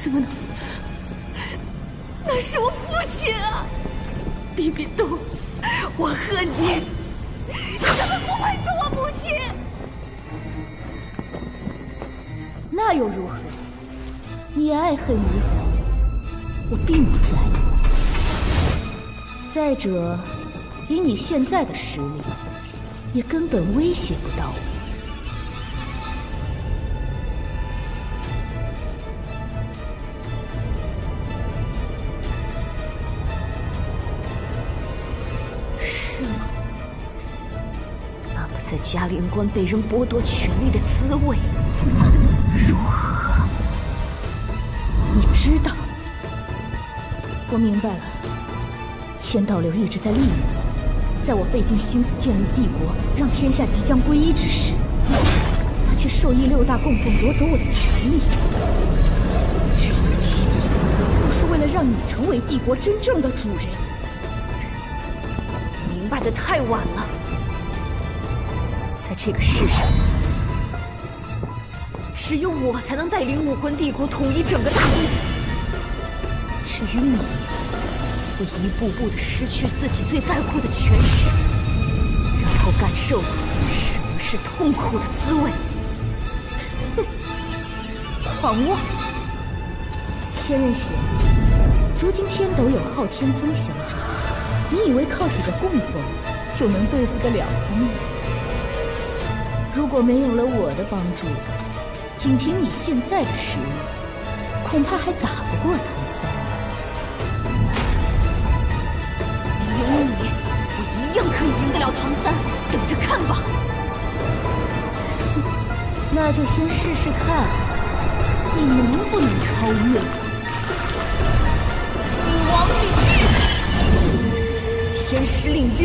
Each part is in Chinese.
怎么能？那是我父亲啊！比比东，我恨你！你怎么不配做我母亲？那又如何？你爱恨与否，我并不在乎。再者，以你现在的实力，也根本威胁不到我。是吗？那么在嘉陵关被人剥夺权力的滋味，如何？你知道？我明白了。千道流一直在利用我，在我费尽心思建立帝国，让天下即将归一之时，他却授意六大供奉夺走我的权利。这一切都是为了让你成为帝国真正的主人。明白的太晚了，在这个世上，只有我才能带领武魂帝国统一整个大陆。至于你，会一步步地失去自己最在乎的权势，然后感受什么是痛苦的滋味。狂妄！仙人雪，如今天斗有昊天宗相助，你以为靠几个供奉就能对付得了他们？如果没有了我的帮助，仅凭你现在的实力，恐怕还打不过唐三。有你，我一样可以赢得了唐三，等着看吧。那就先试试看，你能不能超越我。死亡领域，天师领域。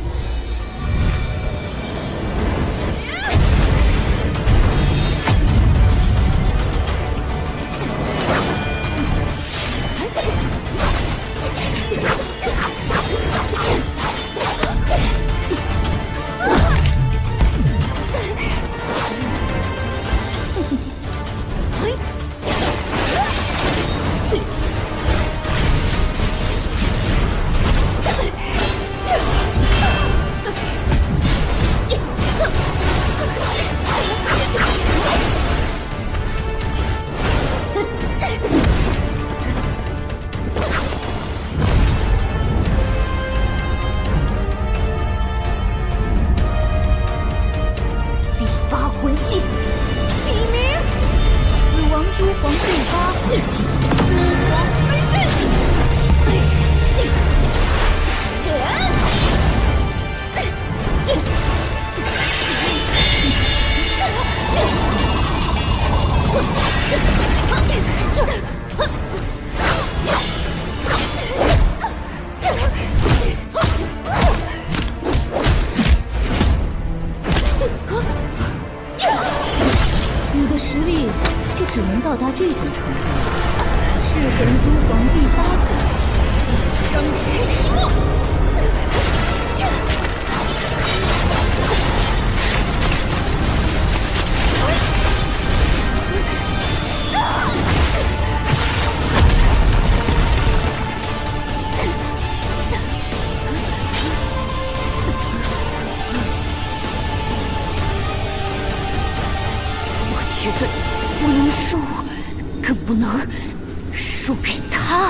绝对不能输，更不能输给他。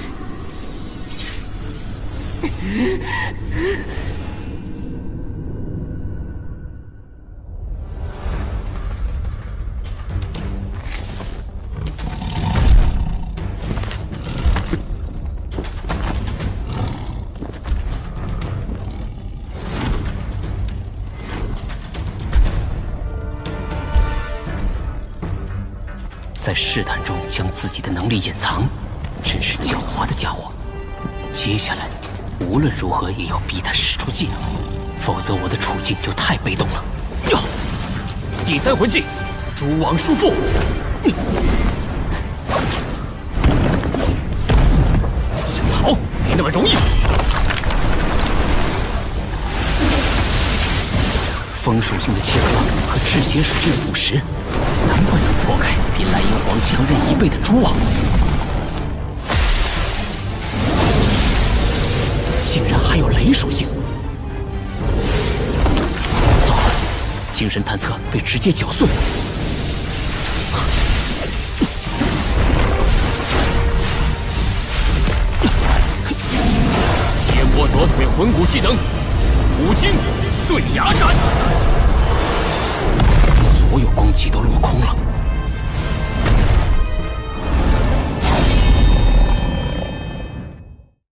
在试探中将自己的能力掩藏，真是狡猾的家伙。接下来，无论如何也要逼他使出技能，否则我的处境就太被动了。第三魂技，蛛网束缚。想逃没那么容易。风属性的切割和赤血属性的腐蚀，难怪能破开比蓝银皇强刃1倍的蛛网。 雷属性。糟了，精神探测被直接搅碎。 血魔左腿魂骨技能，五金碎牙斩。